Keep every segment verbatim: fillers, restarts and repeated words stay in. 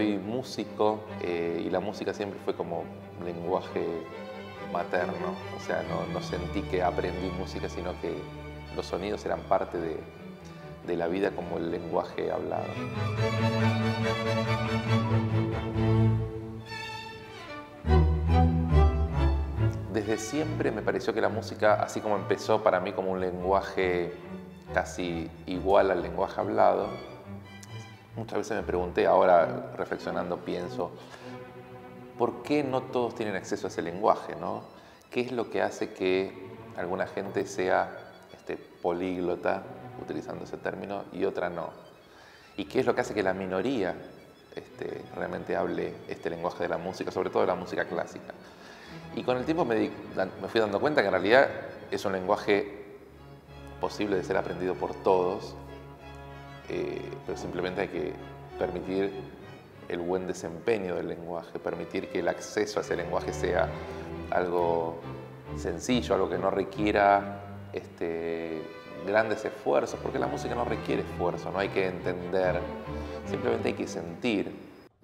soy músico eh, y la música siempre fue como lenguaje materno, o sea, no, no sentí que aprendí música, sino que los sonidos eran parte de, de la vida como el lenguaje hablado. Desde siempre me pareció que la música, así como empezó para mí como un lenguaje casi igual al lenguaje hablado, muchas veces me pregunté, ahora reflexionando pienso, ¿por qué no todos tienen acceso a ese lenguaje, ¿no? ¿Qué es lo que hace que alguna gente sea este, políglota, utilizando ese término, y otra no? ¿Y qué es lo que hace que la minoría este, realmente hable este lenguaje de la música, sobre todo de la música clásica? Y con el tiempo me, di, me fui dando cuenta que en realidad es un lenguaje posible de ser aprendido por todos, eh, pero simplemente hay que permitir el buen desempeño del lenguaje, permitir que el acceso a ese lenguaje sea algo sencillo, algo que no requiera este, grandes esfuerzos, porque la música no requiere esfuerzo, no hay que entender, simplemente hay que sentir.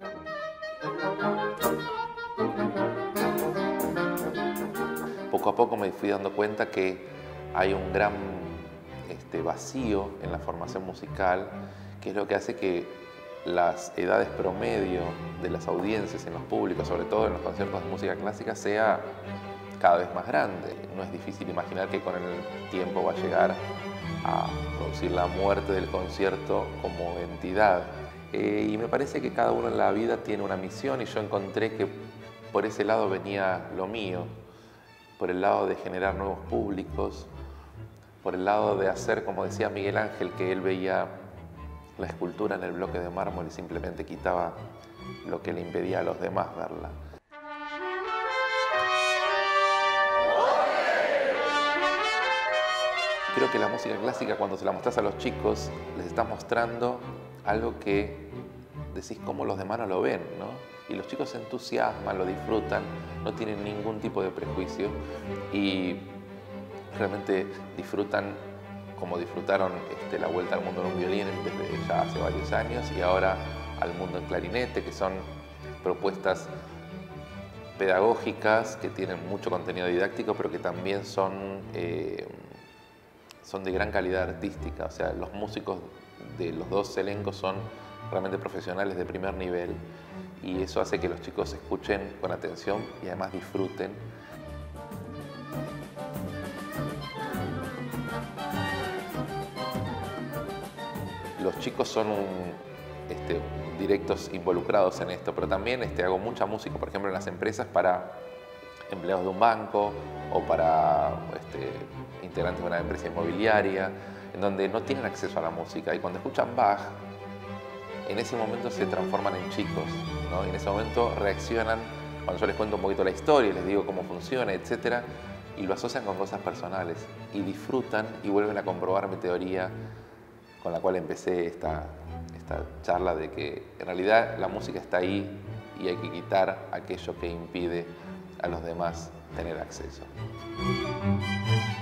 Poco a poco me fui dando cuenta que hay un gran este, vacío en la formación musical, que es lo que hace que las edades promedio de las audiencias en los públicos, sobre todo en los conciertos de música clásica, sea cada vez más grande. No es difícil imaginar que con el tiempo va a llegar a producir la muerte del concierto como entidad. Eh, y me parece que cada uno en la vida tiene una misión y yo encontré que por ese lado venía lo mío, por el lado de generar nuevos públicos, por el lado de hacer, como decía Miguel Ángel, que él veía la escultura en el bloque de mármol y simplemente quitaba lo que le impedía a los demás verla. Creo que la música clásica, cuando se la mostrás a los chicos, les estás mostrando algo que decís cómo los demás no lo ven, ¿no? Y los chicos se entusiasman, lo disfrutan, no tienen ningún tipo de prejuicio y realmente disfrutan como disfrutaron este, la vuelta al mundo en un violín desde ya hace varios años y ahora al mundo en clarinete, que son propuestas pedagógicas que tienen mucho contenido didáctico, pero que también son, eh, son de gran calidad artística. O sea, los músicos de los dos elencos son realmente profesionales de primer nivel y eso hace que los chicos escuchen con atención y además disfruten. Los chicos son un, este, directos involucrados en esto, pero también este, hago mucha música, por ejemplo, en las empresas para empleados de un banco o para este, integrantes de una empresa inmobiliaria, en donde no tienen acceso a la música y cuando escuchan Bach, en ese momento se transforman en chicos, ¿no? Y en ese momento reaccionan cuando yo les cuento un poquito la historia, les digo cómo funciona, etcétera, y lo asocian con cosas personales y disfrutan y vuelven a comprobar mi teoría con la cual empecé esta, esta charla de que en realidad la música está ahí y hay que quitar aquello que impide a los demás tener acceso.